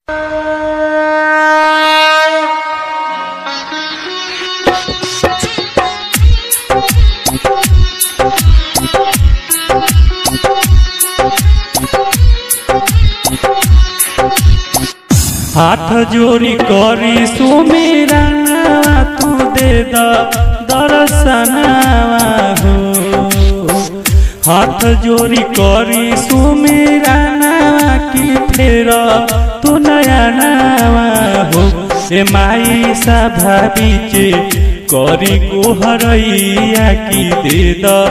हाथ जोड़ी करी सुमेरा तू दे दर्शनावा हो। हाथ जोड़ी करी सुमेरा की फेर तू नया नावा हो। ए माई सभा बीचे करी गोहरैया की दे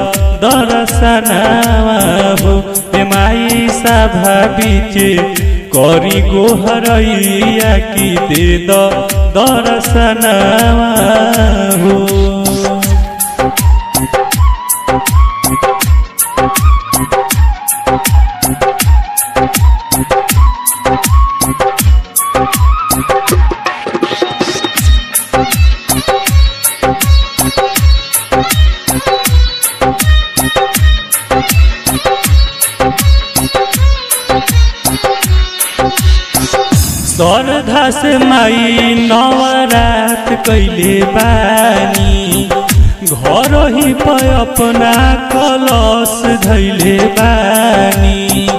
दर्शनावा हो। ए माई सभा बीचे करी गोहरैया की दे दर्शनावा हो। श्रद्धा से माई नवरात कैले बानी। घर ही पे अपना कलश धैले बानी।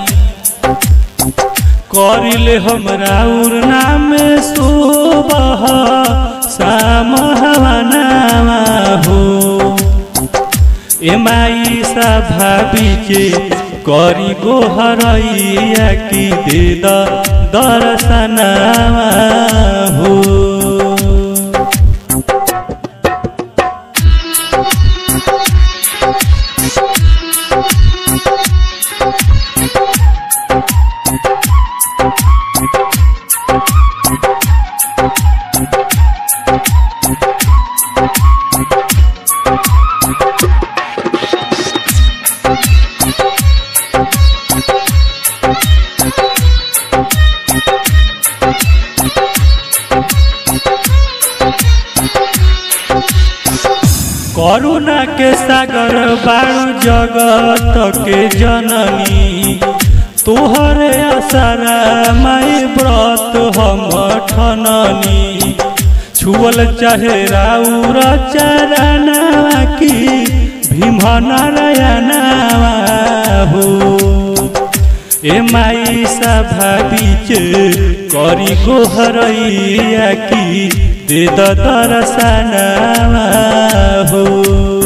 करिले हमरा उड़ना में सुबह शाम हवनावा हो। ए माई सभा बीचे करी गोहरैया की दे दर्शनावा हो। करुणा के सागर बारू जगत के जननी। तोहरे आसरा माई व्रत हम ठननी। छुअल चाहे राउर चरनावा की भीम नारायणावा हो। ए माई सभा बीच करी गोहरैया की दे दर्शनावा हो।